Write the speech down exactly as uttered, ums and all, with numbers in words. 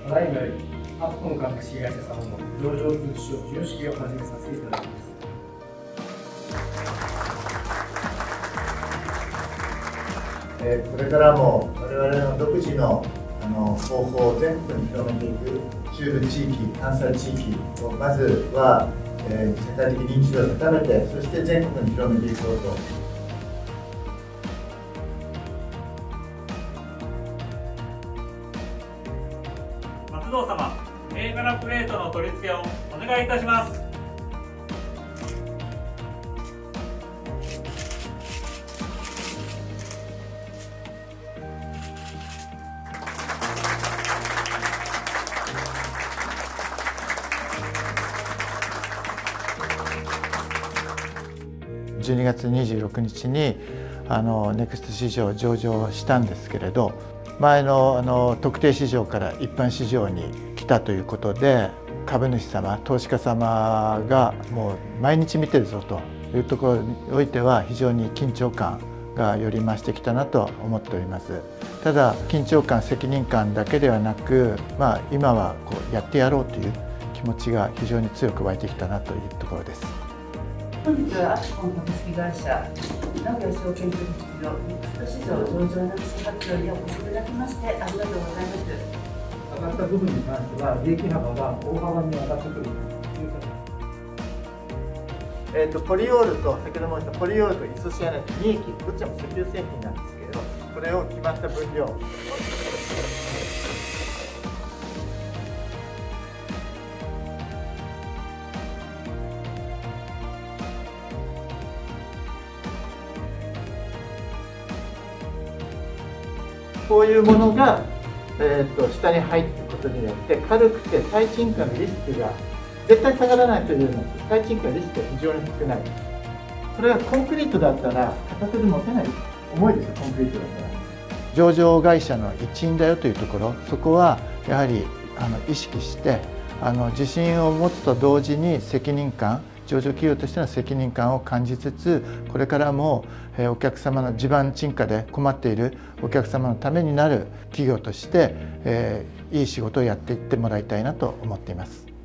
ただいまよりアッポン株式会社様の上場通知書授与式を始めさせていただきます。 えー、これからも我々の独自のあの方法を全国に広めていく中部地域、関西地域をまずは、えー、世界的認知度を高めて、そして全国に広めていこうと。 松堂様、銘柄プレートの取り付けをお願いいたします。 じゅうにがつにじゅうろくにちにあのネクスト市場上場したんですけれど、前のあの特定市場から一般市場に来たということで、株主様、投資家様がもう毎日見てるぞというところにおいては非常に緊張感がより増してきたなと思っております。ただ緊張感、責任感だけではなく、まあ、今はこうやってやろうという気持ちが非常に強く湧いてきたなというところです。 本日はアッポン株式会社名古屋証券取引所ネクスト市場上場の記者発表にお越しいただきましてありがとうございます。 上がった部分に関しては利益幅が大幅に上がってくるというえーとポリオールと先ほど申したポリオールとイソシアネットに液、どちらも石油製品なんですけれど、これを決まった分量。こういうものが、えー、と下に入っていくことによって軽くて再沈下のリスクが絶対下がらないというのは再沈下のリスクが非常に少ない。それがコンクリートだったら片手で持てない重いですよ、コンクリートだったら。 上場会社の一員だよというところ、そこはやはりあの意識してあの自信を持つと同時に責任感、上場企業としての責任感を感じつつ、これからもお客様の地盤沈下で困っているお客様のためになる企業として、えー、いい仕事をやっていってもらいたいなと思っています。